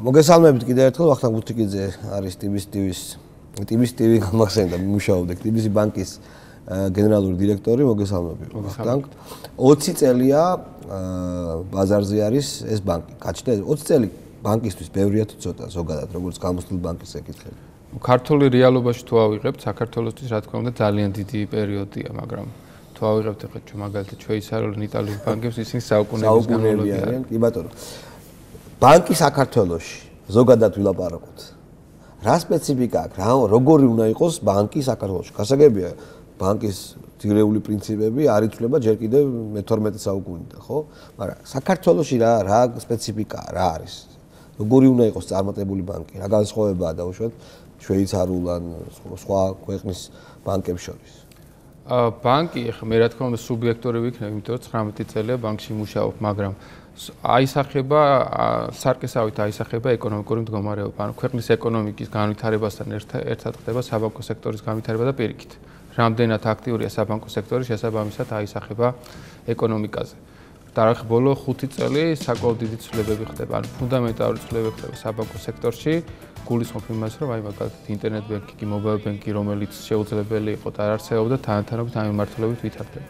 მოგესალმებით კიდევ ერთხელ ვახტანგ გუთიკიძე არის TBS TV გამახსენდა მუშაობდა TBS ბანკის გენერალური დირექტორი მოგესალმებით ვახტანგ 20 წელია ბაზარზე არის ეს ბანკი გაჩნდა 20 წელი ბანკისთვის ბევრია თუ ცოტა ზოგადად როგორც გამოსულ ბანკის ეკითხები ქართული რეალობაში თუ ავიღებთ საქართველოსთვის რა თქმა უნდა ძალიან დიდი პერიოდია მაგრამ თუ ავიღებთ ახლა მაგალითად შვეიცარიული იტალიის ბანკებს ისინი საუკუნეების განმავლობაში არიან კი ბატონო ბანკი საქართველოში ზოგადად ვილაპარაკოთ. რა სპეციფიკა აქვს? როგორი უნდა იყოს ბანკი საქართველოში? გასაგებია ბანკის ძირეული პრინციპები არ იცვლება ჯერ კიდევ მე-12 საუკუნიდან, ხო? მაგრამ საქართველოში რა სპეციფიკაა, რა არის? როგორი უნდა იყოს წარმატებული ბანკი? რა განსხვავებაა დაუშვათ შვეიცარულ ან სხვა ქვეყნის ბანკებს შორის? ბანკი ახლა მე რა თქმა უნდა სუბიექტური ვიქნები, იმიტომ რომ 19 წელია ბანკში მუშაობ, მაგრამ აისახება სარკესავით აისახება ეკონომიკური მდგომარეობა. ანუ ქვეყნის ეკონომიკის განვითარებასთან ერთად ხდება საბანკო სექტორის განვითარება და პირიქით. რამდენად აქტიურია საბანკო სექტორი შესაბამისად აისახება ეკონომიკაზე. და რა ბოლო 5 წელი საკმაოდ დიდი ცვლილებები ხდება. ანუ ფუნდამენტალური ცვლილებები ხდება საბანკო სექტორში. გულისხმობ იმას, რომ აი მაგალითად ინტერნეტ ბენკინგი, მობაილ ბენკინგი, რომელიც შეუძლებელი იყო და არ არსებობდა თანამედროვე ამ მიმართულებით ვითარდება.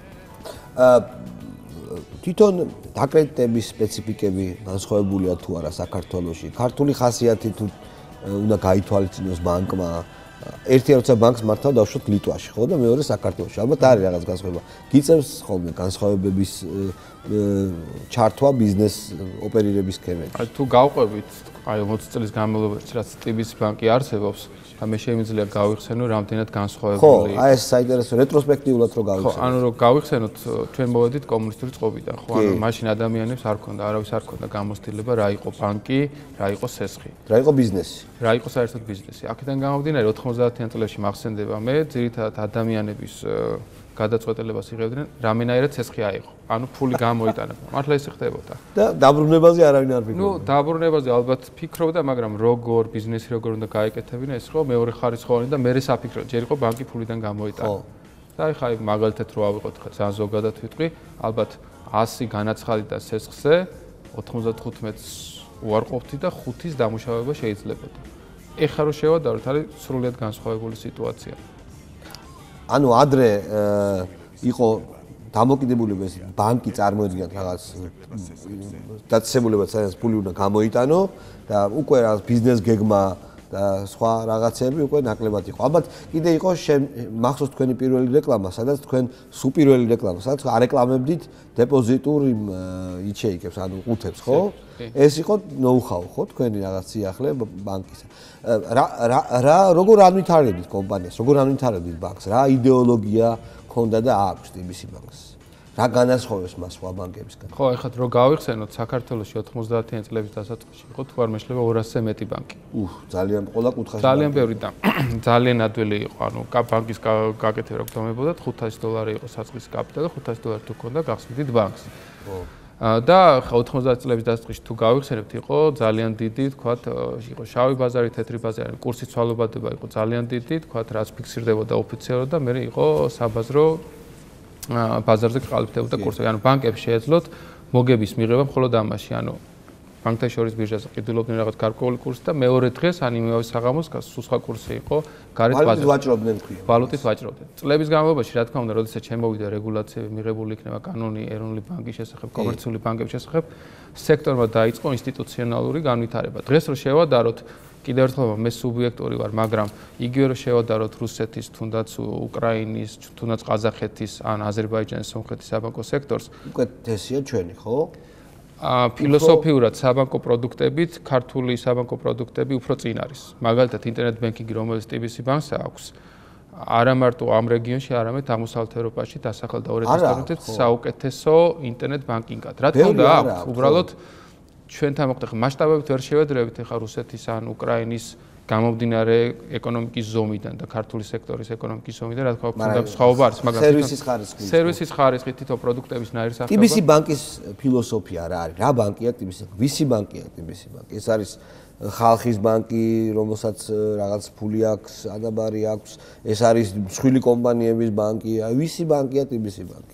თვითონ დაკრედიტების სპეციფიკები განსხვავებულია თუ არა საქართველოში. ქართული ხასიათი თუ უნდა გაითვალისწინოს ბანკმა. ერთი როცა ბანკს მართავ დავუშვათ ლიტვაში, ხო და მეორე საქართველოში. ალბათ არის რაღაც განსხვავება. გიწევს ხოლმე განსხვავებების ჩართვა ბიზნეს ოპერირების სქემებში. აი თუ გავყვებით, აი 20 წლის განმავლობაში რაც TBS ბანკი არსებობს და მე შემიძლია გავიხსენო რამდენად განსხვავებული. ხო, აი ეს საინტერესო რეტროსპექტიულად რო გავიხსენოთ. ხო, ანუ რო გავიხსენოთ, ჩვენ მოვედით კომუნისტური წყობიდან, ხო, ანუ მაშინ ადამიანებს არ ქონდა, არავის არ ქონდა გამოცდილება რა იყო ბანკი, რა იყო სესხი, რა იყო ბიზნესი. რა იყო საერთოდ ბიზნესი. აქედან გამომდინარე 90-იან წლებში მახსენდება მე, ძირითადად ადამიანების გადაწყვეტილებას იღებდნენ, რამენაირად სესხი აიღო. ანუ ფული გამოიტანა. მართლა ისე ხდებოდა. და დაბრუნებაზე არავინ არ ფიქრობდა. ნუ დაბრუნებაზე ალბათ ფიქრობდა, მაგრამ როგორ ბიზნესი როგორ უნდა გაეკეთებინა, ეს ხო მეორე ხარისხოვანი და მე საფიქრო, ჯერ იყო ბანკი ფულიდან გამოიტანა. ხო. და ეხლა მაგალითად რო ავიღოთ ხა ძალიან ზოგადად ვიტყვი, ალბათ 100 განაცხადდა სესხზე 95-ს უარყოფთი და 5-ის დამუშავება შეიძლებოდა. ეხლა რო შევადაროთ, არის სრულიად განსხვავებული სიტუაცია. ანუ ადრე იყო დამოკიდებულება ეს ბანკი წარმოედგინათ რაღაც დაწესებულებად სადაც ფული უნდა გამოიტანო და უკვე რაღაც ბიზნეს გეგმა და სხვა რაღაცები უკვე ნაკლებად იყო. ალბათ კიდე იყო მახსოვს თქვენი პირველი რეკლამა, სადაც თქვენ სუპირველი რეკლამა, სადაც არეკლამებდით დეპოზიტურ იჩეიკებს, ანუ ყუთებს, ხო? ეს იყო ნოუ-ჰაუ, ხო, თქვენი რაღაც სიახლე ბანკისა. როგორ ანვითარებდით კომპანიას, როგორ ანვითარებდით ბანკს, რა იდეოლოგია ქონდა და აქვს TBS ბანკს? რა განასხვავებს მას სხვა ბანკებისგან? ხო, ეხლა რო გავიხსენოთ, საქართველოში 90-იან წლების დასაწყისში იყო თუ არ მეშლება 200-ზე მეტი ბანკი. ძალიან ყველა კუთხეში. ძალიან ბევრი და ძალიან ადვილი იყო, ანუ ბანკის გაკეთება გდომებოდა $500 იყო საწყისი კაპიტალი, $500 თუ ქონდა გახსნით ბანკს. ხო. და 90 წლების დასაწყისში თუ გავიხსენებთ, იყო ძალიან დიდი, თქვათ, იყო შავი ბაზარი, თეთრი ბაზარი, კურსის ცვალებადება იყო ძალიან დიდი, თქვათ, რაც ფიქსირდებოდა ოფიციალურად და მე იყო საბაზრო ბაზარზე ყალიბდებოდა კურსები. ანუ ბანკებს შეეძლოთ მოგების მიღება მხოლოდ ამაში, ანუ ბანკთა შორის ბირჟაზე ყიდულობდნენ რაღაც გარკვეული კურსი და მეორე დღეს ან იმავე საღამოს სულ სხვა კურსი იყო გარეთ ბაზარზე. ვაჭრობდნენ თქვი. ვალუტით ვაჭრობდნენ. წლების განმავლობაში, რა თქმა უნდა, როდესაც შემოვიდა რეგულაციები, მიღებული იქნება კანონი ეროვნული ბანკის შესახებ, კომერციული ბანკების შესახებ, სექტორმა დაიწყო ინსტიტუციონალური განვითარება. დღეს რო შევადაროთ, კიდევ ერთხელ მე სუბიექტური ვარ, მაგრამ იგივე რო შევადაროთ რუსეთის, თუნდაც უკრაინის, თუნდაც ყაზახეთის, ან აზერბაიჯანის, სომხეთის საბანკო სექტორს, უკეთესია ჩვენი, ხო? ფილოსოფიურად საბანკო პროდუქტებით, ქართული საბანკო პროდუქტები უფრო წინ არის. მაგალითად, ინტერნეტ ბენკინგი, რომელიც TBS ბანკს აქვს, არა მარტო ამ რეგიონში, არამედ აღმოსავლეთ ევროპაში დასახელდა 2012 წელს საუკეთესო ინტერნეტ ბანკინგად. რა თქმა უნდა, აქვს, უბრალოდ ჩვენთან მოხდა მასშტაბებით ვერ შევედრებით ახლა რუსეთის ან უკრაინის გამომდინარე ეკონომიკის ზომიდან და ქართული სექტორის ეკონომიკის ზომიდან, რა თქმა უნდა, სხვაობა არის, მაგრამ სერვისის ხარისხი თვითონ პროდუქტების ნაირსახეობა. TBS ბანკის ფილოსოფია რა არის? რა ბანკია TBS? ვისი ბანკია TBS ბანკი? ეს არის ხალხის ბანკი, რომელსაც რაღაც ფული აქვს, ადაბარი აქვს, ეს არის მსხვილი კომპანიების ბანკი, ვისი ბანკია TBS ბანკი?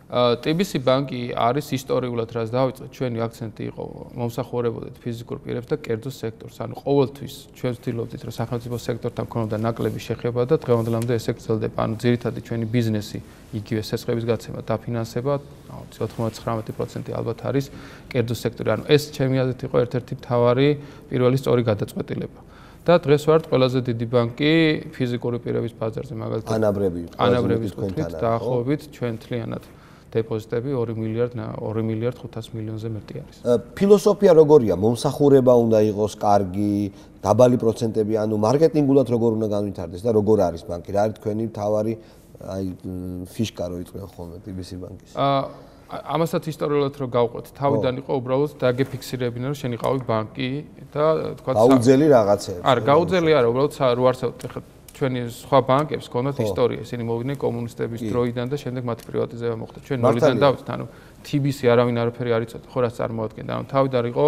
TBC ბანკი არის ისტორიულად რაც დავიწყეთ, ჩვენი აქცენტი იყო მომსახურებოდეთ ფიზიკურ პირებს და კერძო სექტორს. ანუ ყოველთვის ჩვენ ვცდილობდით, რომ სახელმწიფო სექტორთან ქონოდა ნაკლები შეხება და დღევანდელამდე ესე გრძელდება. ანუ ძირითადი ჩვენი ბიზნესი, იგივე სესხების გაცემა, დაფინანსება, 99% ალბათ არის კერძო სექტორი. ანუ ეს ჩემი აზრით იყო ერთ-ერთი მთავარი პირველი სწორი გადაწყვეტილება. და დღეს ვართ ყველაზე დიდი ბანკი ფიზიკური პირების ბაზარზე, მაგალითად ანაბრების კუთხით დაახლოებით ჩვენ თლიანად დეპოზიტები 2 მილიარდ 500 მილიონზე მეტი არის. ფილოსოფია როგორია? მომსახურება უნდა იყოს კარგი, დაბალი პროცენტები, ანუ მარკეტინგულად როგორ უნდა განვითარდეს და როგორ არის ბანკი? რა არის თქვენი მთავარი ფიშკა რო იწყენ ხოლმე TBC ბანკის? ამასაც ისტორიულად რო გავყვეთ, თავიდან იყო უბრალოდ დაგეფიქსირებინა, რომ შენ იყავი ბანკი და თქვა გაუძელი რაღაცეებს. არა, გაუძელი არა, უბრალოდ რო არსებობთ ხა ჩვენი სხვა ბანკებს ქონდათ ისტორია, ისინი მოვიდნენ კომუნისტების დროიდან და შემდეგ მათი პრივატიზება მოხდა. ჩვენ ნოლიდან დავიწყეთ, ანუ TBC არავინ არაფერი არ იცოდა, ხო რაც წარმოადგენდა. ანუ თავიდან იყო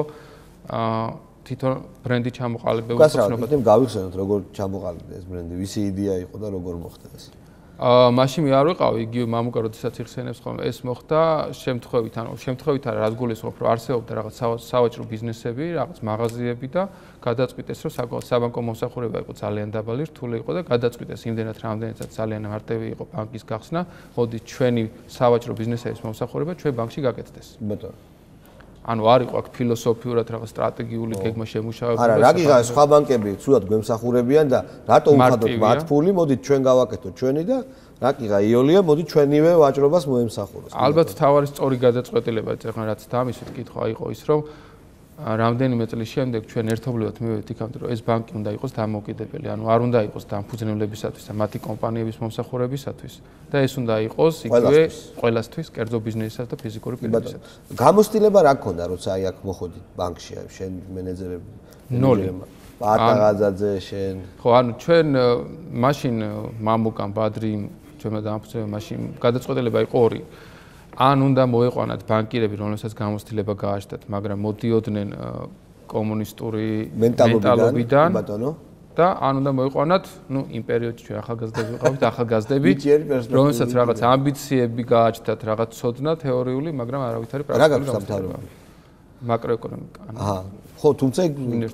თვითონ ბრენდი ჩამოყალიბებული ფოცნობა. გასაგებია, გავიხსენოთ როგორ ჩამოყალიბდა ეს ბრენდი, ვისი იდეა იყო და როგორ მოხდა ეს? მაშინ მე არ ვიყავი, იგივე მამუკა როდესაც იხსენებს ხოლმე, ეს მოხდა შემთხვევით, ანუ შემთხვევით არა, რაც გულისხმობ, რომ არსებობდა რაღაც სავაჭრო ბიზნესები, რაღაც მაღაზიები და გადაწყვიტეს, რომ საბანკო მომსახურება იყო ძალიან დაბალი, რთული იყო და გადაწყვიტეს იმდენად, რამდენიცაც ძალიან მარტივი იყო ბანკის გახსნა, მოდი ჩვენი სავაჭრო ბიზნესების მომსახურება ჩვენ ბანკში გაკეთდეს. ბატონო. ანუ არ იყო აქ ფილოსოფიურად რაღაც სტრატეგიული გეგმა შემუშავებული. არა, რა გიღა სხვა ბანკები ცუდად გვემსახურებიან და რატო უხადოთ მათ ფული, მოდით ჩვენ გავაკეთოთ ჩვენი და რა გიღა იოლია, მოდით ჩვენივე ვაჭრობას მოემსახუროს. ალბათ თავარი სწორი გადაწყვეტილება ეხლა რაც დამისვით კითხვა იყო ის, რომ რამდენიმე წლის შემდეგ ჩვენ ერთობლივად მივედით იქამდე, რომ ეს ბანკი უნდა იყოს დამოუკიდებელი, ანუ არ უნდა იყოს დამფუძნებლებისათვის და მათი კომპანიების მომსახურებისათვის და ეს უნდა იყოს იგივე ყველასთვის, კერძო ბიზნესისათვის და ფიზიკური პირებისათვის. გამოცდილება რა გქონდა, როცა აი აქ მოხდით ბანკში, შენ მენეჯერები? 0. პატაღაძაძე შენ. ხო, ანუ ჩვენ მაშინ მამუკამ ბადრიმ ჩვენმა დამფუძნებელმა მაშინ გადაწყვეტილება იყო ორი. ან უნდა მოეყვანათ ბანკირები, რომელსაც გამოცდილება გააჩნდათ, მაგრამ მოდიოდნენ კომუნისტური მენტალობიდან, ბატონო. და ან უნდა მოეყვანათ, იმ პერიოდში ჩვენ ახალგაზრდები ვიყავით, ახალგაზრდები, რომელსაც რაღაც ამბიციები გააჩნდათ, რაღაც ცოდნა თეორიული, მაგრამ არავითარი პრაქტიკული გამოცდილება. მაკროეკონომიკა. ხო, თუმცა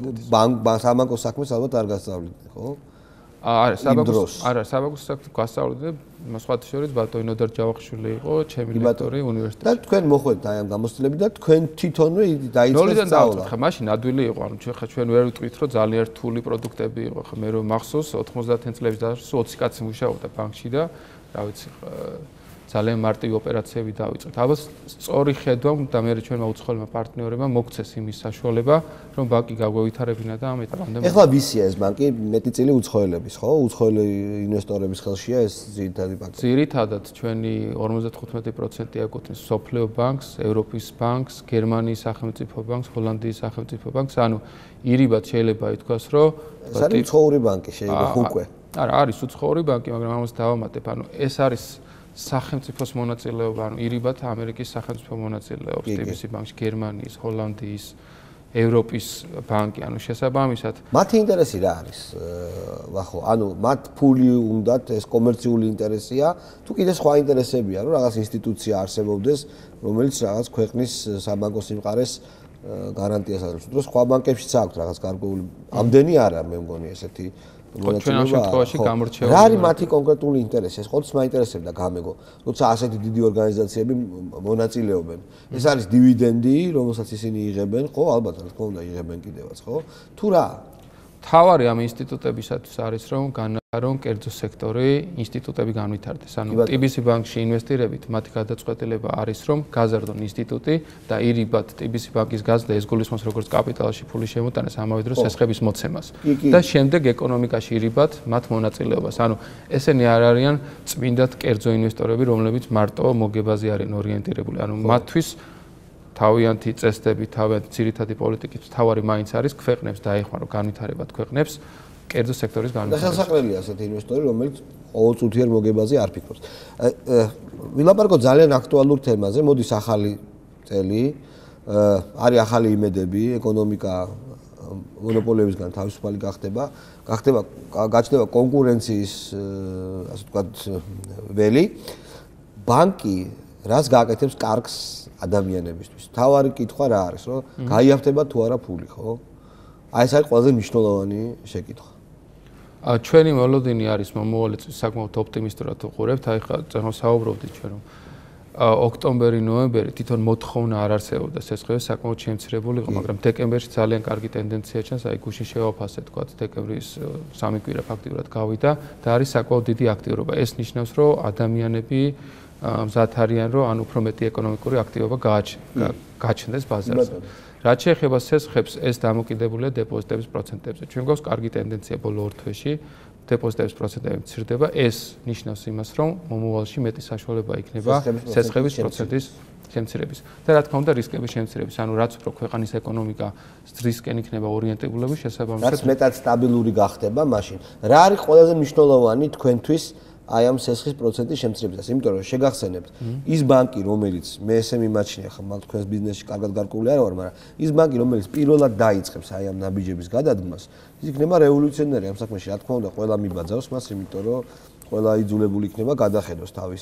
საბანკო საქმეს ალბათ არ გასწავლით, ხო? არა, საბანკო საქმეს გასწავლეთ, სხვათა შორის ბატონი ნოდარ ჯავახიშვილი იყო, ჩემი ლექტორი უნივერსიტეტში. და თქვენ მოხვდეთ აი ამ გამოცდილებით და თქვენ თვითონვე დაიწყეთ სწავლა. ხა მაშინ ადვილი იყო, ანუ ჩვენ ვერ ვიტყვით, რომ ძალიან რთული პროდუქტები იყო. ხა მე რომ მახსოვს 90-იან წლების დასაწყისში 20 კაცი მუშაობდა ბანკში და რა ვიცი ძალიან მარტივი ოპერაციები დავიწყეთ. ალბათ სწორი ხედვა და მე ჩვენმა უცხოელმა პარტნიორებმა მოგცეს იმის საშუალება, რომ ბანკი გაგვევითარებინა და ამ ეტაპამდე. ეხლა ვისია ეს ბანკი? მეტი წილი უცხოელების, ხო? უცხოელი ინვესტორების ხელშია ეს ძირითადი ბანკი. ძირითადად ჩვენი 55% ეკუთვნის სოფლიო ბანკს, ევროპის ბანკს, გერმანიის სახელმწიფო ბანკს, ჰოლანდიის სახელმწიფო ბანკს, ანუ ირიბად შეიძლება ითქვას, რომ ეს არის უცხოური ბანკი შეიძლება უკვე. არა, არის უცხოური ბანკი, მაგრამ ამას დავამატებ, ანუ ეს არის სახელმწიფოს მონაწილეობა, ანუ ირიბად ამერიკის სახელმწიფო მონაწილეობს TBC ბანკში, გერმანიის, ჰოლანდიის, ევროპის ბანკი, ანუ შესაბამისად. მათი ინტერესი რა არის? ვახო, ანუ მათ ფული უნდათ, ეს კომერციული ინტერესია, თუ კიდე სხვა ინტერესებია, რომ რაღაც ინსტიტუცია არსებობდეს, რომელიც რაღაც ქვეყნის საბანკო სიმყარეს გარანტიას აძლევს. თუ სხვა ბანკებშიც აქვს რაღაც გარკვეული, ამდენი არა, მე მგონი ესეთი ჩვენ ამ შემთხვევაში გამორჩეული. რა არის მათი კონკრეტული ინტერესი? ეს ყოველთვის მაინტერესებდა გამეგო, როცა ასეთი დიდი ორგანიზაციები მონაწილეობენ. ეს არის დივიდენდი, რომელსაც ისინი იღებენ, ხო, ალბათ რა თქმა უნდა იღებენ კიდევაც, ხო? თუ რა? თავარი ამ ინსტიტუტებისათვის არის, რომ განავითარონ კერძო სექტორი, ინსტიტუტები განვითარდეს. ანუ TBC ბანკში ინვესტირებით მათი გადაწყვეტილება არის, რომ გაზარდონ ინსტიტუტი და ირიბად TBC ბანკის გაზრდა ეს გულისხმობს როგორც კაპიტალში ფული შემოტანეს, ამავე დროს ესხების მოცემას. და შემდეგ ეკონომიკაში ირიბად მათ მონაწილეობას. ანუ ესენი არ არიან წმინდად კერძო ინვესტორები, რომლებიც მარტო მოგებაზე არიან ორიენტირებული. ანუ მათთვის თავიანთი წესდები, თავიანთი ძირითადი პოლიტიკით თავარი მაინც არის ქვეყნებს დაეხმარო განვითარებად ქვეყნებს კერძო სექტორის განვითარებას. და ხელსაყრელია ასეთი ინვესტორი, რომელიც ყოველწუთიერ მოგებაზე არ ფიქრობს. ვილაპარაკოთ ძალიან აქტუალურ თემაზე, მოდის ახალი წელი, არის ახალი იმედები, ეკონომიკა მონოპოლიებისგან თავისუფალი გაჩნდება კონკურენციის, ასე ვთქვათ, ველი. ბანკი რას გააკეთებს კარგს ადამიანებისთვის. თავარი კითხვა რა არის, რომ გაიაფთება თუ არა ფული, ხო? აი ეს არის ყველაზე მნიშვნელოვანი შეკითხვა. ჩვენი მოლოდინი არის მომავალი წლის საკმაოდ ოპტიმისტურად ვუყურებთ. აი ხა ზოგადად საუბრობდით ჩვენ რომ ოქტომბერი, ნოემბერი თვითონ მოთხოვნა არ არსებობდა სესხების საკმაოდ შემცირებული იყო, მაგრამ დეკემბერში ძალიან კარგი ტენდენცია ჩანს, აი გუშინ შევაფასე თქვა დეკემბრის 3 კვირა ფაქტიურად გავიდა და არის საკმაოდ დიდი აქტიურობა. ეს ნიშნავს, რომ ადამიანები მზად არიან, რომ ან უფრო მეტი ეკონომიკური აქტივობა გაჩნდეს ბაზარზე. რაც შეეხება სესხებს, ეს დამოკიდებულია დეპოზიტების პროცენტებზე. ჩვენ გვაქვს კარგი ტენდენცია ბოლო 2 თვეში. დეპოზიტების პროცენტები მცირდება, ეს ნიშნავს იმას, რომ მომავალში მეტი საშუალება იქნება სესხების პროცენტის შემცირების. და რა თქმა უნდა, რისკების შემცირების. ანუ რაც უფრო ქვეყანის ეკონომიკა რისკენ იქნება ორიენტებულები, შესაბამისად, რაც მეტად სტაბილური გახდება, მაშინ რა არის ყველაზე მნიშვნელოვანი თქვენთვის აი ამ სესხის პროცენტის შემცირებისას, იმიტომ რომ შეგახსენებთ, ის ბანკი, რომელიც მე ესე მიმაჩნია, ხა მალ თქვენს ბიზნესში კარგად გარკვეული არ ვარ, მაგრამ ის ბანკი, რომელიც პირველად დაიწყებს აი ამ ნაბიჯების გადადგმას, ის იქნება რევოლუციონერი ამ საქმეში, რა თქმა უნდა, ყველა მიბაძავს მას, იმიტომ რომ ყველა იძულებული იქნება გადახედოს თავის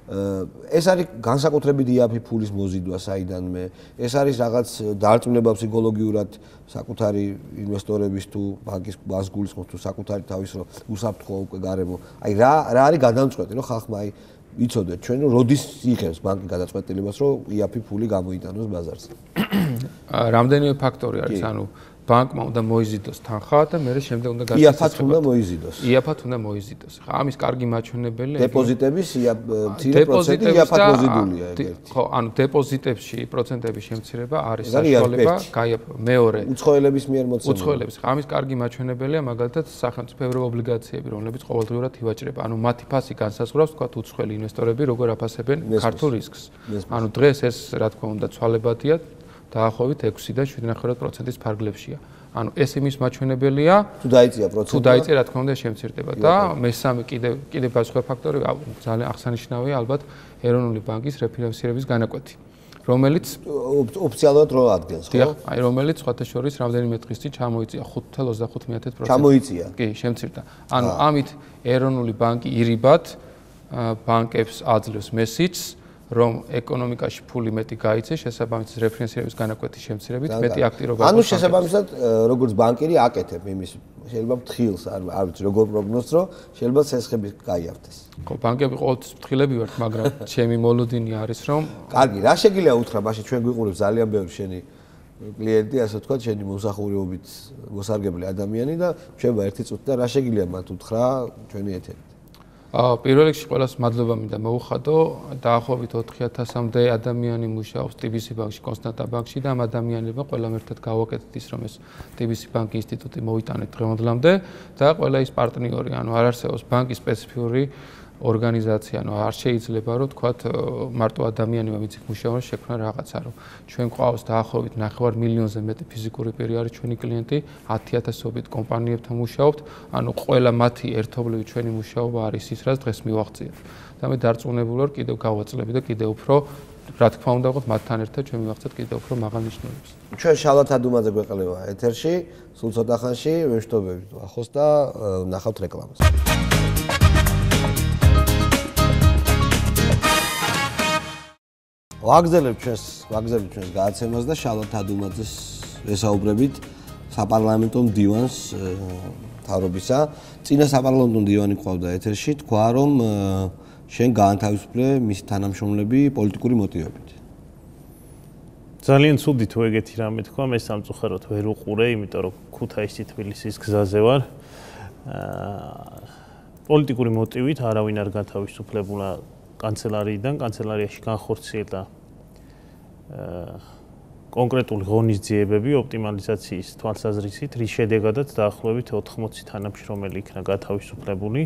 ეს არის განსაკუთრებით იაფი ფულის მოზიდვა საიდანმე. ეს არის რაღაც დარწმუნება ფსიქოლოგიურად საკუთარი ინვესტორების თუ ბანკის გულისხმობს თუ საკუთარი თავის რო უსაფრთხო უკვე გარემო. აი რა არის გადამწყვეტი, რომ ხალხმა აი იცოდეთ ჩვენ რომ როდის იღებს ბანკი გადაწყვეტილებას, რომ იაფი ფული გამოიტანოს ბაზარზე. რამდენიმე ფაქტორი არის, ანუ ბანკმა უნდა მოიზიდოს თანხა და მე შემდეგ უნდა გასცეს. იაფად უნდა მოიზიდოს. იაფად უნდა მოიზიდოს. ხა ამის კარგი მაჩვენებელი დეპოზიტების მცირე პროცენტი იაფად მოზიდულია ეგეთი. ხო, ანუ დეპოზიტებში პროცენტების შემცირება არის საშუალება, მეორე უცხოელების მიერ მოცემული. უცხოელების. ხა ამის კარგი მაჩვენებელია მაგალითად სახელმწიფო ევროობლიგაციები, რომლებიც ყოველდღიურად ივაჭრება. ანუ მათი ფასი განსაზღვრავს თქვა უცხოელი ინვესტორები როგორ აფასებენ ქართულ რისკს. ანუ დღეს ეს რა თქმა უნდა ცვალებადია. დაახლოებით 6 და 7.9%-ის ფარგლებშია. ანუ ეს იმის მაჩვენებელია, თუ დაიწია პროცენტი. თუ დაიწია, რა თქმა უნდა, შემცირდება და მესამე კიდევ სხვა ფაქტორი ძალიან აღსანიშნავია ალბათ ეროვნული ბანკის რეფინანსირების განაკვეთი, რომელიც ოფიციალურად რო ადგენს, ხო? დიახ, აი რომელიც სხვათა შორის რამდენიმე დღის წინ ჩამოიწია 5.35%. ჩამოიწია. კი, შემცირდა. ანუ ამით ეროვნული ბანკი ირიბად ბანკებს აძლევს მესიჯს რომ ეკონომიკაში ფული მეტი გაიცეს, შესაბამისად რეფინანსირების განაკვეთის შემცირებით მეტი აქტიურობა. ანუ შესაბამისად როგორც ბანკირი აკეთებ იმის შეიძლება ფრთხილს, არ ვიცი როგორ პროგნოზს, რომ შეიძლება სესხები გაიაფთეს. ხო, ბანკები ყოველთვის ფრთხილები ვართ, მაგრამ ჩემი მოლოდინი არის რომ კარგი, რა შეგიძლია უთხრა, მაშინ ჩვენ გვიყურებს ძალიან ბევრი შენი კლიენტი, ასე ვთქვათ, შენი მოსახურეობით მოსარგებლე ადამიანი და შეიძლება ერთი წუთი და რა შეგიძლია მათ უთხრა ჩვენი ეთერით. პირველ რიგში ყველას მადლობა მინდა მოუხადო. დაახლოებით 4000-მდე ადამიანი მუშაობს TBC ბანკში, კონსტანტა ბანკში და ამ ადამიანებმა ყველამ ერთად გავაკეთეთ ის, რომ ეს TBC ბანკი ინსტიტუტი მოიტანეთ დღევანდლამდე და ყველა ის პარტნიორი, ანუ არ არსებობს ბანკის სპეციფიური ორგანიზაცია, ანუ არ შეიძლება რომ თქვათ მარტო ადამიანებმა ვიცით მუშაობენ შექმნა რაღაცა, რომ ჩვენ ყავს დაახლოებით 9 მილიონზე მეტი ფიზიკური პირი არის ჩვენი კლიენტი, 10000-ობით კომპანიებთან მუშაობთ, ანუ ყველა მათი ერთობლივი ჩვენი მუშაობა არის ის, რაც დღეს მივახციეთ. და მე დარწმუნებული ვარ, კიდევ გავაწლები და კიდევ უფრო რა თქმა უნდა, ვიყოთ მათთან ერთად ჩვენ მივახცეთ კიდევ უფრო მაღალ ნიშნულებს. ჩვენ შალვა თადუმაძე გვეყოლება ეთერში, სულ ცოტა ხანში ვეშტობებით ახოს და ნახავთ რეკლამას. ვაგზელებთ ჩვენს გადაცემას და შალვა თადუმაძეს ესაუბრებით საპარლამენტო მდივანს თავრობისა. წინა საპარლამენტო მდივანი ყავდა ეთერში, თქვა რომ შენ გაანთავისუფლე მისი თანამშრომლები პოლიტიკური მოტივებით. ძალიან ცუდი თუ ეგეთი რამე თქვა, მე სამწუხაროდ ვერ უყურე, იმიტომ რომ ქუთაისი თბილისის გზაზე ვარ. პოლიტიკური მოტივით არავინ არ გათავისუფლებულა კანცელარიიდან, კანცელარიაში განხორციელდა კონკრეტული ღონისძიებები ოპტიმალიზაციის თვალსაზრისით, რის შედეგადაც დაახლოებით 80 თანამშრომელი იქნა გათავისუფლებული.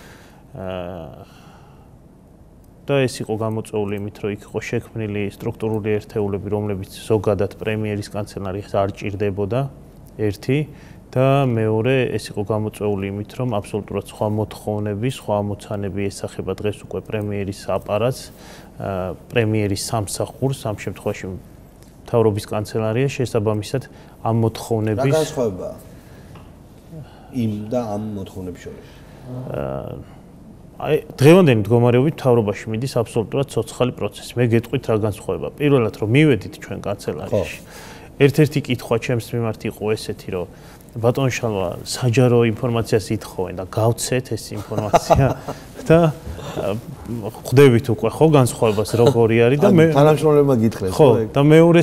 და ეს იყო გამოწვეული იმით, რომ იქ იყო შექმნილი სტრუქტურული ერთეულები, რომლებიც ზოგადად პრემიერის კანცელარიას არ ჭირდებოდა, ერთი და მეორე ეს იყო გამოწვეული იმით, რომ აბსოლუტურად სხვა მოთხოვნები, სხვა მოცანები ესახება დღეს უკვე პრემიერის აპარატს, პრემიერის სამსახურს, ამ შემთხვევაში მთავრობის კანცელარია შესაბამისად ამ მოთხოვნების რა განსხვავებაა იმ და ამ მოთხოვნების შორის? აი დღევანდელი მდგომარეობით მთავრობაში მიდის აბსოლუტურად ცოცხალი პროცესი. მე გეტყვით რა განსხვავება. პირველად რომ მივედით ჩვენ კანცელარიაში. ერთ-ერთი კითხვა ჩემს მიმართ იყო ესეთი, რომ ბატონ შალვა საჯარო ინფორმაციას ითხოვენ და გავცეთ ეს ინფორმაცია და ხვდებით უკვე ხო განსხვავებას როგორი არის და მე თანამშრომლებმა გითხრეს ხო და მეორე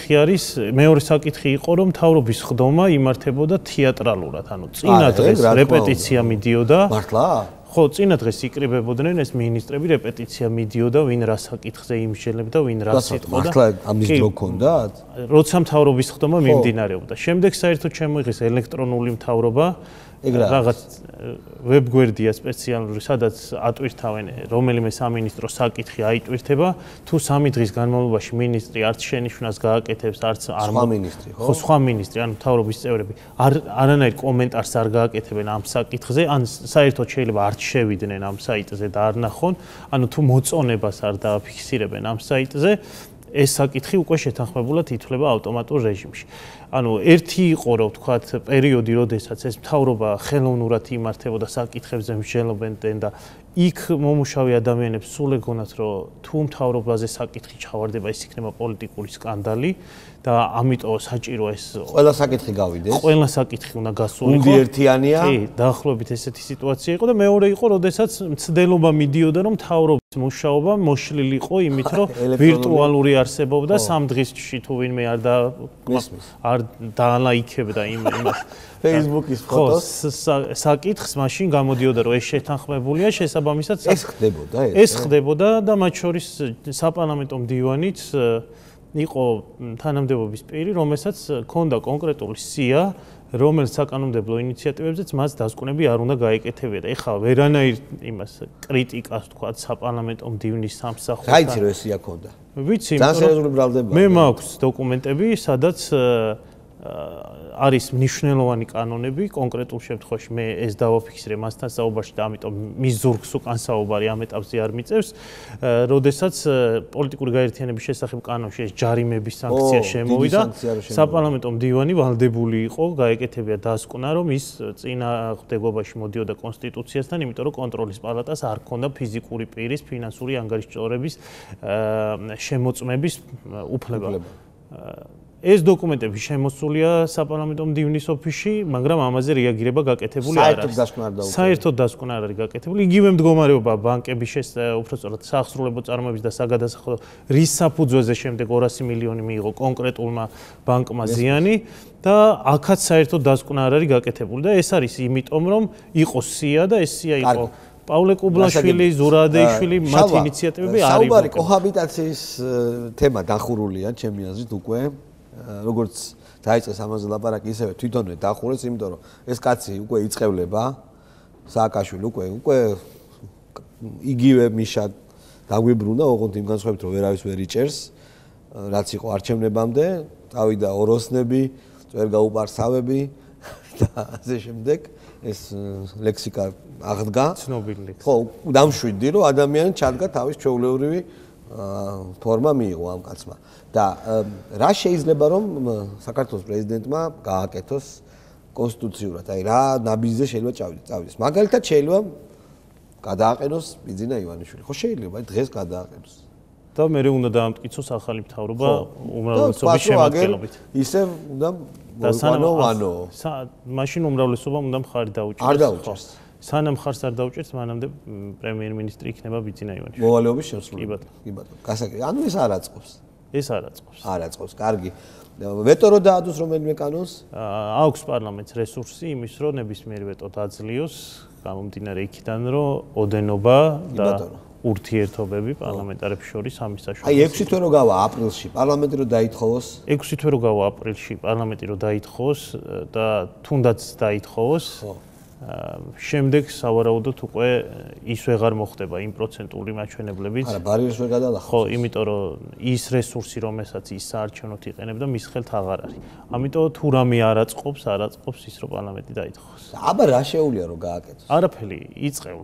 საკითხი იყო რომ მთავრობის ხდომა იმართებოდა თეატრალურად ანუ წინა დღეს რეპეტიცია მიდიოდა მართლა ხო წინა დღეს იკრიბებოდნენ ეს მინისტრები რეპეტიცია მიდიოდა ვინ რა საკითხზე იმსჯელებდა ვინ რა სიტყვა და მართლა ამის დრო ქონდათ როცა მთავრობის ხდომა მიმდინარეობდა შემდეგ საერთოდ შემოიღეს ელექტრონული მთავრობა რაღაც ვებგვერდია სპეციალური სადაც ატვირთავენ რომელიმე სამინისტრო საკითხი აიტვირთება თუ 3 დღის განმავლობაში მინისტრი არც შენიშვნას გააკეთებს არც არ ხო სხვა მინისტრი ანუ მთავრობის წევრები არანაირ კომენტარს არ გააკეთებენ ამ საკითხზე ან საერთოდ შეიძლება არც შევიდნენ ამ საიტზე და არ ნახონ ანუ თუ მოწონებას არ დააფიქსირებენ ამ საიტზე ეს საკითხი უკვე შეთანხმებულად ითვლება ავტომატურ რეჟიმში. ანუ ერთი იყო რომ ვთქვათ პერიოდი, როდესაც ეს მთავრობა ხელოვნურად იმართებოდა საკითხებზე მსჯელობდნენ და იქ მომუშავე ადამიანებს სულ ეგონათ რომ თუ მთავრობაზე საკითხი ჩავარდება ის იქნება პოლიტიკური სკანდალი და ამიტომ საჭირო ეს ყველა საკითხი გავიდეს. ყველა საკითხი უნდა გასულიყო. უნდიერთიანია. კი, დაახლოებით ესეთი სიტუაცია იყო და მეორე იყო როდესაც მცდელობა მიდიოდა რომ მთავრობის მუშაობა მოშლილიყო იმით რომ ვირტუალური არსებობდა 3 დღისში თუ ვინმე არ დაალაიქებდა იმას Facebook-ის ფოტოს საკითხს მაშინ გამოდიოდა რომ ეს შეთანხმებულია შესაბამისად ეს ხდებოდა და მათ შორის საპარლამენტო მდივანიც იყო თანამდებობის პირი რომელსაც ჰქონდა კონკრეტული სია რომელიც საკანონმდებლო ინიციატივებზეც მას დასკვნები არ უნდა გაეკეთებინა და ეხლა ვერანაირ იმას კრიტიკას თქვა საპარლამენტო მდივნის სამსახურთან გაიცი რომ ესია ქონდა ვიცი ძალიან სერიოზული ბრალდება მე მაქვს დოკუმენტები სადაც არის მნიშვნელოვანი კანონები კონკრეტულ შემთხვევაში მე ეს დავაფიქსირე მასთან საუბარში და ამიტომ მის ზურგს უკან საუბარი ამ ეტაპზე არ მიწევს როდესაც პოლიტიკური გაერთიანების შესახებ კანონში ეს ჯარიმების სანქცია შემოვიდა საპარლამენტო მდივანი ვალდებული იყო გაეკეთებია დასკვნა რომ ის წინააღმდეგობაში მოდიოდა კონსტიტუციასთან იმიტომ რომ კონტროლის პალატას არ ჰქონდა ფიზიკური პირის ფინანსური ანგარიშწორების შემოწმების უფლება ეს დოკუმენტები შემოსულია საპარლამენტო მდივნის ოფისში, მაგრამ ამაზე რეაგირება გაკეთებული არ არის. საერთოდ დასკვნა არ არის გაკეთებული. იგივე მდგომარეობა ბანკების უпростоრად საახსრულებო წარმოების და საგადასახადო რის საფუძველზე შემდეგ 200 მილიონი მიიღო კონკრეტულმა ბანკმა ზიანი და აქაც საერთოდ დასკვნა არ არის გაკეთებული და ეს არის იმიტომ რომ იყო სია და ეს სია იყო პავლე კუბლაშვილი, ზურადეიშვილი, მათ ინიციატივები არ იყო. საუბარი კოჰაბიტაციის თემა დახურულია ჩემი აზრით უკვე როგორც დაიწყეს ამაზე ლაპარაკი ისევე თვითონვე დახურეს იმიტომ რომ ეს კაცი უკვე იწევლება სააკაშვილი უკვე იგივე მიშა დაგვიბრუნა ოღონდ იმ განსხვავებით რომ ვერავის ვერ იჭერს რაც იყო არჩევნებამდე წავიდა ოროსნები წვერ გაუპარსავები და ასე შემდეგ ეს ლექსიკა აღდგა ცნობილი ლექსიკა ხო დამშვიდდი რომ ადამიანი ჩადგა თავის ჩვეულებრივი ფორმა მიიღო ამ კაცმა და რა შეიძლება რომ საქართველოს პრეზიდენტმა გააკეთოს კონსტიტუციურად აი რა ნაბიჯზე შეიძლება წავიდეს მაგალითად შეიძლება გადააყენოს ბიძინა ივანიშვილი ხო შეიძლება დღეს გადააყენოს და მე უნდა დაამტკიცოს ახალი მთავრობა უმრავლესობის შემადგენლობით ისე უნდა ვანო მაშინ უმრავლესობა უნდა მხარი დაუჭერს არ დაუჭერს სანამ ხარს არ დაუჭერს მანამდე პრემიერ-მინისტრი იქნება ბიძინა ივანიშვილი მოვალეობის შემსრულებელი კი ბატონო გასაგები ანუ ეს არ აწყობს არ აწყობს კარგი ვეტო რო დაადოს რომელიმე კანონს აქვს პარლამენტს რესურსი იმის რომ ნებისმიერ ვეტო დაძლიოს გამომდინარე იქიდან რომ ოდენობა და ურთიერთობები პარლამენტარებს შორის ამის საშუალებით. აი 6 თვე რო გავა აპრილში პარლამენტი რო დაითხოვოს 6 თვე რო გავა აპრილში პარლამენტი რო დაითხოვოს და თუნდაც დაითხოვოს შემდეგ სავარაუდოდ უკვე ის ვეღარ მოხდება იმ პროცენტული მაჩვენებლებით. არა, ბარიერს ვერ გადალახავს. ხო, იმიტომ რომ ის რესურსი, რომელსაც ის საარჩევნოდ იყენებდა, მის ხელთ აღარ არის. ამიტომ თუ რამე არ აწყობს ის რომ პარლამენტი დაითხოვოს. აბა რა შეუულია რომ გააკეთოს? არაფერი, იწევლოს ვარ.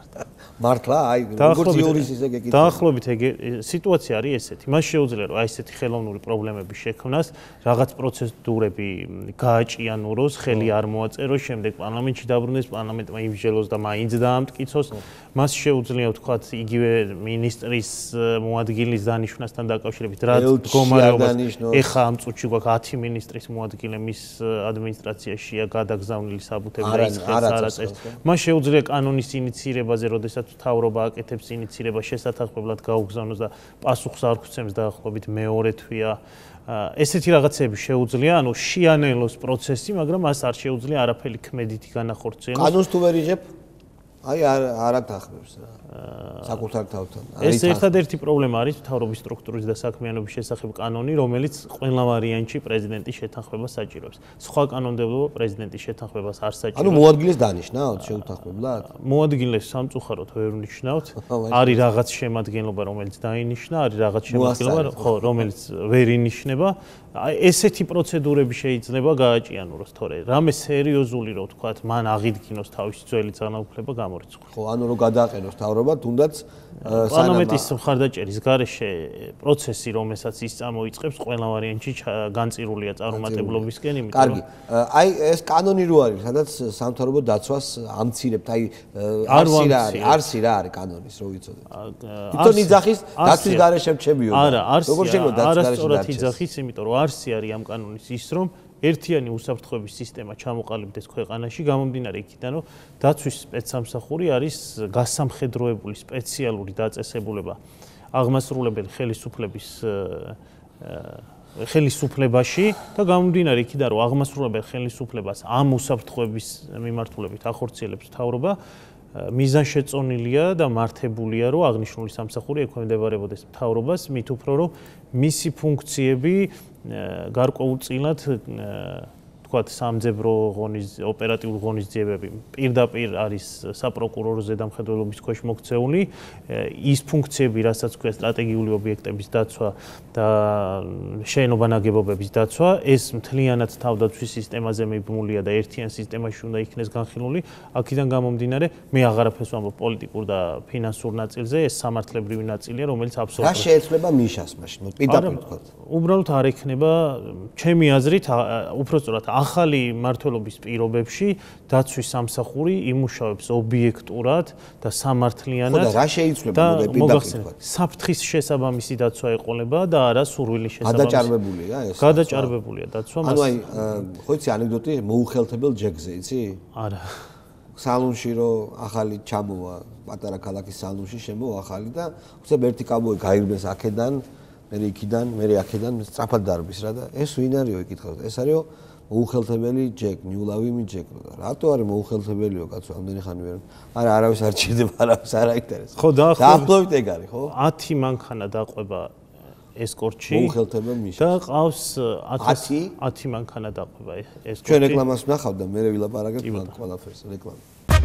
მართლა აი როგორც იურის ისე გეკითხა. დაახლოებით ეგ სიტუაცია არის ესეთი. მას შეუძლია რომ აი ესეთი ხელოვნური პრობლემების შექმნას რაღაც პროცედურები გააჭიანუროს, ხელი არ მოაწეროს, შემდეგ პარლამენტში დაბრუნდეს, პარლამენტმა იმსჯელოს და მაინც დაამტკიცოს. მას შეუძლია ვთქვათ იგივე მინისტრის მოადგილის დანიშვნასთან დაკავშირებით რა მდგომარეობას ეხა ამ წუთში გვაქვს 10 მინისტრის მოადგილე მის ადმინისტრაციაშია გადაგზავნილი საბუთები და ის ხელს არ აწევს. მას შეუძლია კანონის ინიციირებაზე, როდესაც მთავრობა აკეთებს ინიციირებას შესათავებლად გაუგზავნოს და პასუხს არ გვცემს დაახლოებით მეორე თვეა. ესეთი რაღაცები შეუძლია, ანუ შეანელოს პროცესი, მაგრამ მას არ შეუძლია არაფერი ქმედითი განახორციელოს. კანონს თუ ვერ იღებ, აი არ ათახმებს რა. საკუთარ თავთან. ეს ერთადერთი პრობლემა არის მთავრობის სტრუქტურის და საქმიანობის შესახებ კანონი, რომელიც ყველა ვარიანტში პრეზიდენტის შეთანხმებას საჭიროებს. სხვა კანონმდებლობა პრეზიდენტის შეთანხმებას არ საჭიროებს. ანუ მოადგილეს დანიშნავთ შეუთანხმებლად? მოადგილეს სამწუხაროდ ვერ ვნიშნავთ. არის რაღაც შემადგენლობა, რომელიც დაინიშნა, არის რაღაც შემადგენლობა, ხო, რომელიც ვერ ინიშნება. ესეთი პროცედურები შეიძლება გააჭიანუროს, თორე რამე სერიოზული რო ვთქვათ, მან აღიდგინოს თავისი ძველი ძალაუფლება გამორიცხული. ხო, ანუ რო გადააყენოს მთავრობა, თუნდაც პარლამენტის მხარდაჭერის გარეშე პროცესი, რომელსაც ის წამოიწყებს, ყველა ვარიანტში განწირულია წარუმატებლობისკენ, იმიტომ რომ კარგი. აი ეს კანონი რო არის, სადაც სამთავრობო დაცვას ამცირებთ, აი არსი რა არის კანონის, რო ვიცოდეთ. თვითონ იძახის დაცვის გარეშე რჩებიო. არა, როგორ შეიძლება დაცვის გარეშე არასწორად იძახის, იმიტომ რომ არსი არის ამ კანონის ის, რომ ერთიანი უსაფრთხოების სისტემა ჩამოყალიბდეს ქვეყანაში, გამომდინარე იქიდან, რომ დაცვის სპეცსამსახური არის გასამხედროებული სპეციალური დაწესებულება აღმასრულებელი ხელისუფლებაში და გამომდინარე იქიდან, რომ აღმასრულებელ ხელისუფლებას ამ უსაფრთხოების მიმართულებით ახორციელებს მთავრობა, მიზანშეწონილია და მართებულია, რომ აღნიშნული სამსახური ექვემდებარებოდეს მთავრობას, მით უფრო რომ მისი ფუნქციები გარკვეულწილად თქვათ სამძებრო ოპერატიულ ღონისძიებები პირდაპირ არის საპროკურორო ზედამხედველობის ქვეშ მოქცეული, ის ფუნქციები, რასაც ქვია სტრატეგიული ობიექტების დაცვა და შენობა ნაგებობების დაცვა, ეს მთლიანად თავდაცვის სისტემაზე მიბმულია და ერთიან სისტემაში უნდა იქნეს განხილული. აქედან გამომდინარე, მე აღარაფერს ვამბობ პოლიტიკურ და ფინანსურ ნაწილზე, ეს სამართლებრივი ნაწილია, რომელიც აბსოლუტურად რა შეეცვლება მიშას მაშინ? პირდაპირ თქვათ. უბრალოდ არ ექნება, ჩემი აზრით, უпростоრად ახალი მმართველობის პირობებში დაცვის სამსახური იმუშავებს ობიექტურად და სამართლიანად. ხო და რა შეიცვლება პირდაპირ? საფრთხის შესაბამისი დაცვა ეყოლება და არა სურვილის შესაბამისი. გადაჭარბებულია ეს? გადაჭარბებულია დაცვა. ანუ აი, ხო იცი ანეკდოტი მოუხელთებელ ჯეკზე, იცი? არა. სალონში რო ახალი ჩამოვა, პატარა ქალაქის სალონში შემოვა ახალი და უცებ ერთი კაბოი გაიგდეს აქედან, მე იქიდან, მე აქედან სწრაფად დარბის რა და ეს ვინ არისო იკითხავთ? ეს არისო მოუხელთებელი ჯეკ, ნიულავიმი ჯეკ. რატო არის მოუხელთებელიო კაცო, ამდენი ხანი ვერ. არა, არავის არ ჭირდება, არავის არ აინტერესებს. ხო, დაახლოებით ეგ არის, ხო? 10 მანქანა დაყვება ესკორტში. მოუხელთებელ მიშას. და ყავს 10 მანქანა დაყვება ესკორტში. ჩვენ რეკლამას ვნახავ და მე ვილაპარაკებ ყველაფერს, რეკლამა.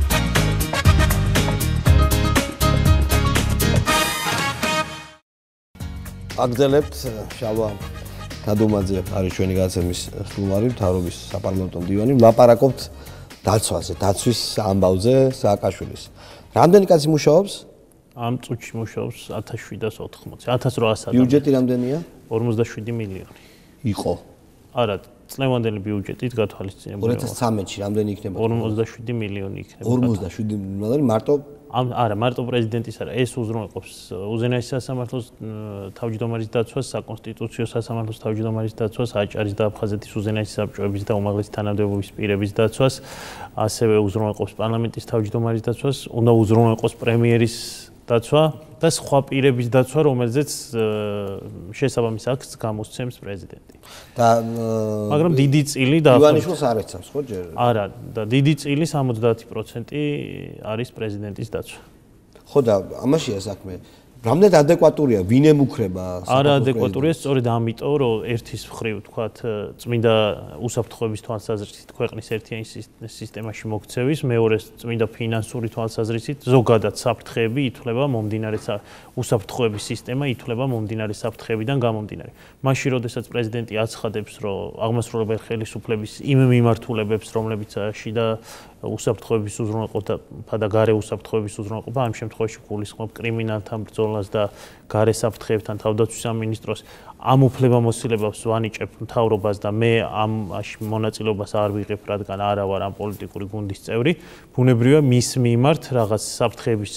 აგზელებთ შალვა დადუმაძე არის ჩვენი გადაცემის სტუმარი, მთავრობის საპარლამენტო მდივანი. ვლაპარაკობთ დაცვაზე, დაცვის ამბავზე სააკაშვილის. რამდენი კაცი მუშაობს? ამ წუთში მუშაობს 1780, 1800 ადამიანი. ბიუჯეტი რამდენია? 47 მილიონი. იყო. არა, წლევანდელი ბიუჯეტით გათვალისწინებული. 2013-ში რამდენი იქნება? 47 მილიონი იქნება. 47 მილიონი მარტო არა, მარტო პრეზიდენტის არა, ეს უზრუნველყოფს უზენაეს სასამართლოს თავმჯდომარის დაცვას, საკონსტიტუციო სასამართლოს თავმჯდომარის დაცვას, აჭარის და აფხაზეთის უზენაესი საბჭოების და უმაღლესი თანამდებობის პირების დაცვას, ასევე უზრუნველყოფს პარლამენტის თავმჯდომარის დაცვას, უნდა უზრუნველყოს პრემიერის დაცვა და სხვა პირების დაცვა, რომელზეც შესაბამის აქტს გამოსცემს პრეზიდენტი. და მაგრამ დიდი წილი და ივანიშვილს არ ეცავს ხო ჯერ? არა, და დიდი წილი 70% არის პრეზიდენტის დაცვა. ხო და ამაშია საქმე. რამდენად ადეკვატურია ვინ ემუქრება არაადეკვატურია სწორედ ამიტომ რომ ერთის მხრივ თქვათ წმინდა უსაფრთხოების თვალსაზრისით ქვეყნის ერთიანი სისტემაში მოქცევის მეორე წმინდა ფინანსური თვალსაზრისით ზოგადად საფრთხეები ითვლება მომდინარე უსაფრთხოების სისტემა ითვლება მომდინარე საფრთხეებიდან გამომდინარე მაშინ როდესაც პრეზიდენტი აცხადებს რომ აღმასრულებელი ხელისუფლების იმ მიმართულებებს რომლებიც შიდა უსაფრთხოების უზრუნველყოფა და გარე უსაფრთხოების უზრუნველყოფა ამ შემთხვევაში გულისხმობ კრიმინალთან ბრძოლას და გარე საფრთხეებთან თავდაცვის სამინისტროს ამ უფლებამოსილებას ვანიჭებ მთავრობას და მე ამაში მონაწილეობას არ ვიღებ რადგან არა ვარ ამ პოლიტიკური გუნდის წევრი ბუნებრივია მის მიმართ რაღაც საფრთხეების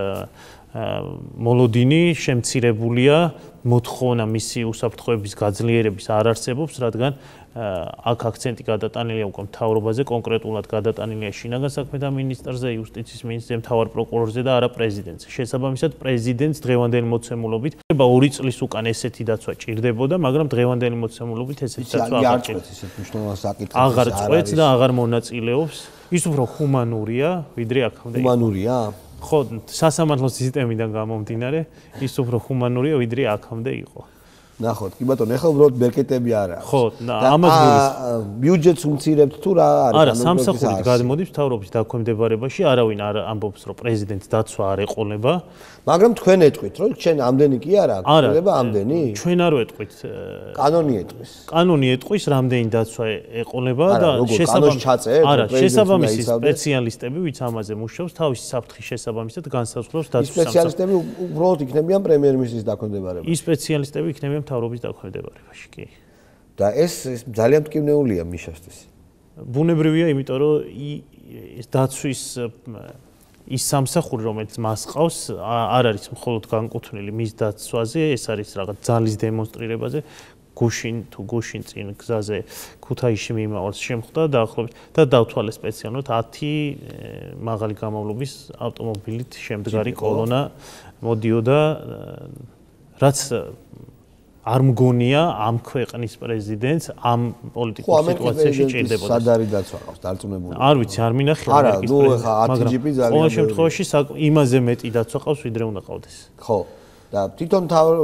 მოლოდინი შემცირებულია მოთხოვნა მისი უსაფრთხოების გაძლიერების არ არსებობს რადგან აქ აქცენტი გადატანილია უკვე მთავრობაზე კონკრეტულად გადატანილია შინაგან საქმეთა მინისტრზე იუსტიციის მინისტრზე მთავარ პროკურორზე და არა პრეზიდენტზე შესაბამისად პრეზიდენტს დღევანდელი მოცემულობით 2 წლის უკან ესეთი დაცვა ჭირდებოდა მაგრამ დღევანდელი მოცემულობით ესეთი დაცვა აღარ წყვეტს და აღარ მონაწილეობს ის უფრო ჰუმანურია ვიდრე აქამდე ჰუმანურია ხო სასამართლო სისტემიდან გამომდინარე ის უფრო ჰუმანურია ვიდრე აქამდე იყო ნახოთ კი ბატონო ეხლა უბრალოდ ბერკეტები არა ხო ამას ბიუჯეტს უმცირებთ თუ რა არის არა სამსახურით გადმოდის მთავრობის დაქვემდებარებაში არავინ არ ამბობს რომ პრეზიდენტს დაცვა არ ეყოლება მაგრამ თქვენ ეტყვით რომ ჩვენ ამდენი კი არა გვქრება ამდენი ჩვენ არ ვეტყვით კანონი ეტყვის კანონი ეტყვის რამდენი დაცვა ეყოლება და შესაბამისი სპეციალისტები ვიც ამაზე მუშაობს თავისი საფრთხის შესაბამისად განსაზღვრავს დაცვის სპეციალისტები უბრალოდ იქნებიან პრემიერ-მინისტრის დაქვემდებარებაში ის სპეციალისტები იქნებიან მთავრობის დაქვემდებარებაში კი და ეს ძალიან მტკივნეულია მიშასთვის ბუნებრივია იმიტომ რომ ეს დაცვის ის სამსახური რომელიც მას ყავს არ არის მხოლოდ განკუთვნილი მის დაცვაზე ეს არის რაღაც ძალის დემონსტრირებაზე გუშინ წინ გზაზე ქუთაისში მიმავალს შემხვდა დაახლოებით და დავთვალე სპეციალურად 10 მაღალი გამავლობის ავტომობილით შემდგარი კოლონა მოდიოდა რაც არ მგონია ამ ქვეყნის პრეზიდენტს ამ პოლიტიკურ სიტუაციაში ჭირდებოდა. სად არის დაცვა ყავს დარწმუნებული? არ ვიცი, არ მინახე. არა, ნუ ეხა 10 ჯიპი ძალიან. ყოველ შემთხვევაში იმაზე მეტი დაცვა ყავს, ვიდრე უნდა ყავდეს. ხო. და თვითონ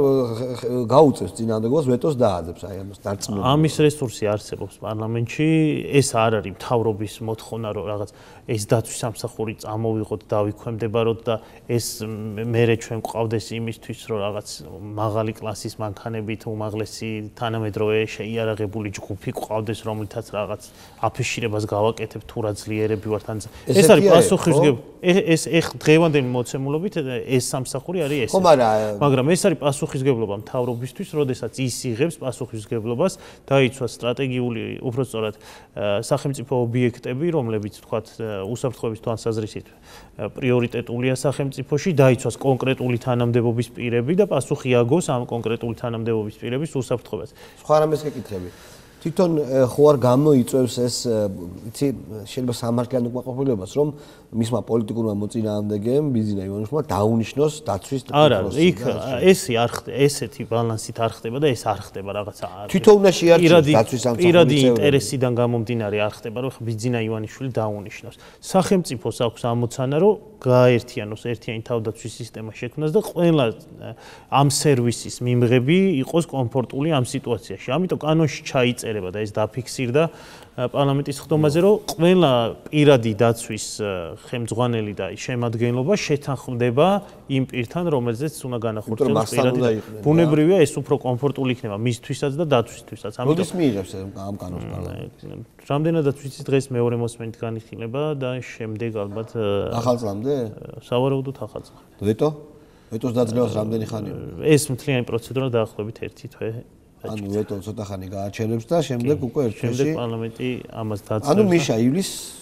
გაუწევს წინააღმდეგობას ვეტოს დააძებს აი ამას დარწმუნებული. ამის რესურსი არსებობს პარლამენტში, ეს არ არის მთავრობის მოთხოვნა რომ რაღაც ეს დაცვის სამსახური წამოვიღოთ და ვიქვემდებაროთ და ეს მერე ჩვენ გვყავდეს იმისთვის რომ რაღაც მაღალი კლასის მანქანებით უმაღლესი თანამედროვე შეიარაღებული ჯგუფი გვყავდეს რომლითაც რაღაც აფიშირებას გავაკეთებთ თუ რა ძლიერები ვართ ან ეს არის პასუხისმგებლობა ეს დღევანდელი მოცემულობით ეს სამსახური არის ეს მაგრამ ეს არის პასუხისმგებლობა მთავრობისთვის როდესაც ის იღებს პასუხისმგებლობას დაიცვა სტრატეგიული უბრალოდ სახელმწიფო ობიექტები რომლებიც თქვათ უსაფრთხოების თვალსაზრისით პრიორიტეტულია სახელმწიფოში დაიცვას კონკრეტული თანამდებობის პირები და პასუხი აგოს ამ კონკრეტული თანამდებობის პირების უსაფრთხოებას. სხვა რამეს გეკითხები. თვითონ ხო არ გამოიწევს ეს იცი შეიძლება სამართლიანი უკმაყოფილებას რომ მისმა პოლიტიკურმა მოწინააღმდეგემ ბიზინა ივანიშვილმა დაუნიშნოს დაცვის პროცესს. იქ ესე არ ხდება, ესეთი ბალანსით არ ხდება და ეს არ ხდება რაღაცა. თვითონ უნდა შეარჩიოს დაცვის სამსახური. პირადი ინტერესიდან გამომდინარე არ ხდება რომ ბიზინა ივანიშვილი დაუნიშნოს. სახელმწიფოს აქვს ამოცანა რომ გააერთიანოს ერთიანი თავდაცვის სისტემა შექმნას და ყველა ამ სერვისის მიმღები იყოს კომფორტული ამ სიტუაციაში. ამიტომ კანონში ჩაიწერება და ეს დაფიქსირდა პარლამენტის ხდომაზე რომ ყველა პირადი დაცვის ხელმძღვანელი და შემადგენლობა შეთანხმდება იმ პირთან რომელზეც უნდა განახორციელოს პირადი ბუნებრივია ეს უფრო კომფორტული იქნება მისთვისაც და დაცვისთვისაც. როდის მიიღებს ამ კანონს პარლამენტი? რამდენადაც ვიცი დღეს მეორე მოსმენით განიხილება და შემდეგ ალბათ ახალ წლამდე? სავარაუდოდ ახალ წლამდე. ვეტო? ვეტოს დაძლევას რამდენი ხანია? ეს მთლიანი პროცედურა დაახლოებით 1 თვე. ანუ ვეტო ცოტა ხანი გააჩერებს და შემდეგ უკვე ერთ თვეში შემდეგ პარლამენტი ამას დაძლევს. ანუ მიშა ივლისს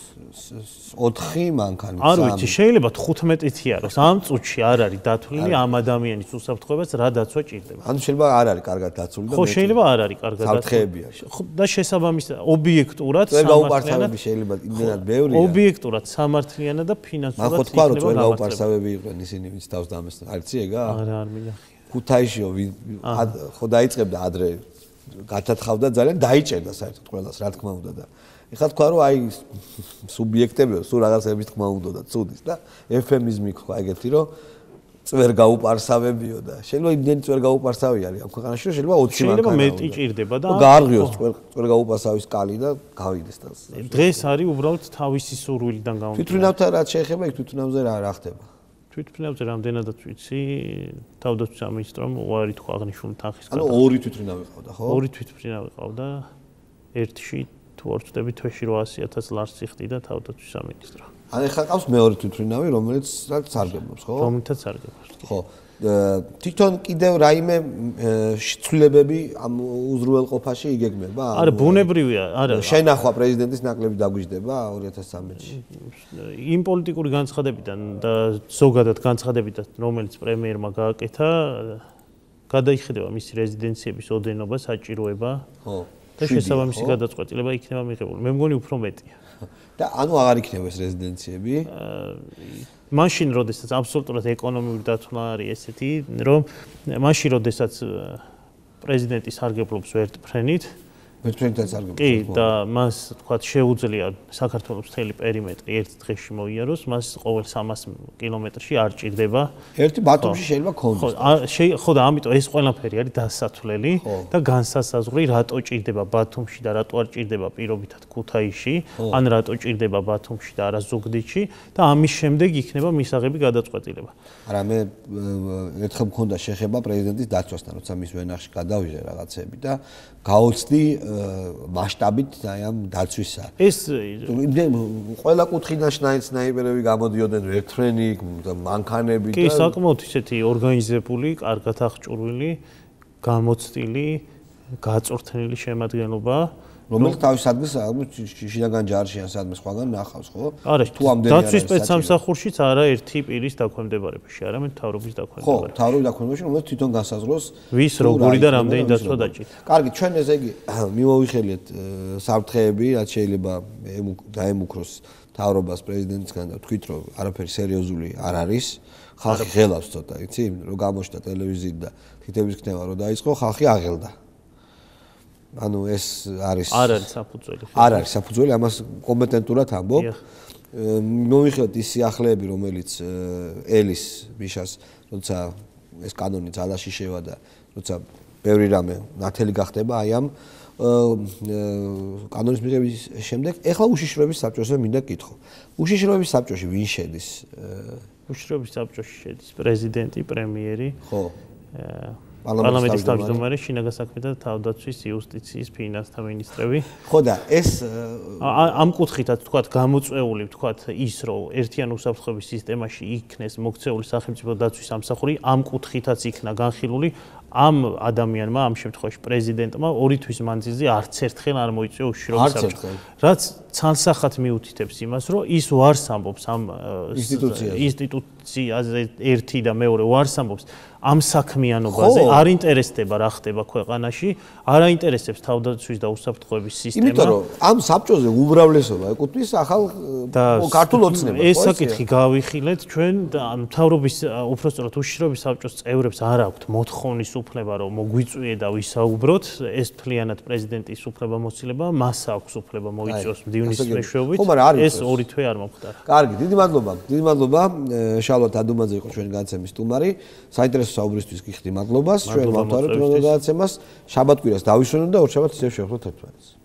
4 მანქანი 3. არ ვიცი, შეიძლება 15-ით იაროს. ამ წუთში არ არის დათვლილი ამ ადამიანის უსაფრთხოებას რა დაცვა ჭირდება. ანუ შეიძლება არ არის კარგად დაცული და ხო, შეიძლება არ არის კარგად საფრთხეებია. და შესაბამისად ობიექტურად სამართლიანად შეიძლება იმენად ბევრია. ობიექტურად სამართლიანად და ფინანსურად იქნება. ხო თქვა რომ წველა უპარსავები იყვნენ ისინი ვინც თავს დამესწრა. არიცი ეგა? არა, არ მინახე. ქუთაისშიო ხო დაიწყებდა ადრე გათათხავდა ძალიან დაიჭერდა საერთოდ ყველას რა თქმა უნდა და ეხლა თქვა რომ აი სუბიექტებიო სულ რაღაცების თქმა უნდა და ცუდის და ეფემიზმი თქვა ეგეთი რომ წვერ გაუპარსავებიო და შეიძლება იმდენი წვერ გაუპარსავი არის ამ ქვეყანაში რომ შეიძლება 20 შეიძლება მეტი ჭირდება და გაარღვიოს წვერ გაუპარსავის კალი და გავიდეს და დღეს არის უბრალოდ თავისი სურვილიდან გამომდინარე. თვითმფრინავთან რაც შეეხება იქ თვითმფრინავზე რა ხდება? თვითმფრინავზე რამდენადაც ვიცი, თავდაცვის სამინისტრომ უარი თქვა აღნიშნული თანხის ანუ ორი თვითმფრინავი ყავდა, ხო? ორი თვითმფრინავი ყავდა. ერთში თუ არ ვწდები თვეში 800,000 ლარს იხდი და თავდაცვის სამინისტრო. ან ეხლა ყავს მეორე თვითმფრინავი, რომელიც სარგებლობს, ხო? რომელთაც სარგებლობს. ხო. თვითონ კიდევ რაიმე ცვლილებები ამ უზრუნველყოფაში იგეგმება? არა, ბუნებრივია, არა. შენახვა პრეზიდენტის ნაკლები დაგვიждდება 2013-ში. იმ პოლიტიკური განცხადებიდან და ზოგადად განცხადებიდან, რომელიც პრემიერმა გააკეთა, გადაიხედება მისი რეზიდენციების ოდენობა, საჭიროება. ხო. და შესაბამისი გადაწყვეტილება იქნება მიღებული. მე მგონი უფრო მეტია. და ანუ აღარ იქნება ეს რეზიდენციები? მაშინ, როდესაც აბსოლუტურად ეკონომიური დათვლა არის ესეთი, რომ მაშინ, როდესაც პრეზიდენტი სარგებლობს ვერტმფრენით, ვერტმფრენითაც სარგებლობს. კი, და მას თქვა შეუძლია საქართველოს მთელი პერიმეტრი ერთ დღეში მოიაროს, მას ყოველ 300 კილომეტრში არ ჭირდება. ერთი ბათუმში შეიძლება ქონდეს. ხო და ამიტომ ეს ყველაფერი არის დასათვლელი და განსასაზღვრი, რატო ჭირდება ბათუმში და რატო არ ჭირდება პირობითად ქუთაისში, ან რატო ჭირდება ბათუმში და არა ზუგდიდში და ამის შემდეგ იქნება მისაღები გადაწყვეტილება. არა, მე ერთხელ მქონდა შეხება პრეზიდენტის დაცვასთან, როცა მის ვენახში გადავიჟე რაღაცები და გაოცდი მასშტაბით აი ამ დაცვისა. ეს ყველა კუთხიდან სნაიპერები გამოდიოდნენ ვერტმფრენი, მანქანები და კი, საკმაოდ ისეთი ორგანიზებული, კარგად აღჭურვილი, გამოცდილი, გაწვრთნილი შემადგენლობა, რომელიც თავის ადგილს შინაგან ჯარში ან სადმე სხვაგან ნახავს, ხო? არა, თუ ამდენი არის დაცვის სპეცსამსახურშიც არა ერთი პირის დაქვემდებარებაში, არამედ მთავრობის დაქვემდებარებაში. ხო, მთავრობის დაქვემდებარებაში, რომელიც თვითონ განსაზღვროს ვის, როგორი და რამდენი დაცვა დაჭირდა. კარგი, ჩვენ ესე იგი მიმოვიხელეთ საფრთხეები, რაც შეიძლება დაემუქროს მთავრობას პრეზიდენტისგან და თქვით, რომ არაფერი სერიოზული არ არის. ხალხი ღელავს ცოტა, იცი, რომ გამოჩნდა ტელევიზიით და თითების ქნება რომ დაიწყო, ხალხი აღელდა. ანუ ეს არის არ არის საფუძველი. არ არის საფუძველი, ამას კომპეტენტურად ამბობ. მოვიხილეთ ის სიახლეები, რომელიც ელის მიშას, როცა ეს კანონი ძალაში შევა და როცა ბევრი რამე ნათელი გახდება აი ამ კანონის მიღების შემდეგ, ეხლა უშიშროების საბჭოზე მინდა კითხო. უშიშროების საბჭოში ვინ შედის? უშიშროების საბჭოში შედის პრეზიდენტი, პრემიერი. ხო. პარლამენტის თავმჯდომარე, შინაგან საქმეთა და თავდაცვის, იუსტიციის, ფინანსთა მინისტრები. ხო და ეს ამ კუთხითაც თქვათ გამოწვეული, თქვათ ის, რომ ერთიან უსაფრთხოების სისტემაში იქნეს მოქცეული სახელმწიფო დაცვის სამსახური, ამ კუთხითაც იქნა განხილული ამ ადამიანმა, ამ შემთხვევაში პრეზიდენტმა 2 თვის მანძილზე არც ერთხელ არ მოიწვია უშიშროების საბჭო. რაც ცალსახად მიუთითებს იმას, რომ ის ვარს ამბობს ამ ინსტიტუციაზე ერთი და მეორე ვარს ამბობს ამ საქმიანობაზე, არ ინტერესდება რა ხდება ქვეყანაში, არ აინტერესებს თავდაცვის და უსაფრთხოების სისტემა. იმიტომ რომ ამ საბჭოზე უმრავლესობა ეკუთვნის ახალ ქართულ ოცნებას. ეს საკითხი გავიხილეთ ჩვენ და მთავრობის უпростоრად უშიშროების საბჭოს წევრებს არ აქვთ მოთხოვნის უფლება რომ მოგვიწვიე და ვისაუბროთ, ეს მთლიანად პრეზიდენტის უფლებამოსილება, მას აქვს უფლება მოიწვიოს მდივნის მეშვეობით. ეს 2 თვე არ მომხდარა. კარგი, დიდი მადლობა. დიდი მადლობა. შალვა თადუმაძე იყო ჩვენი განაცემის სტუმარი. საინტერესო საუბრისთვის გიხდი მადლობას. ჩვენ ვამთავრებთ გადაცემას. შაბათ-კვირას დავისვენოთ და ორ შაბათს ისევ შევხვდეთ ერთმანეთს.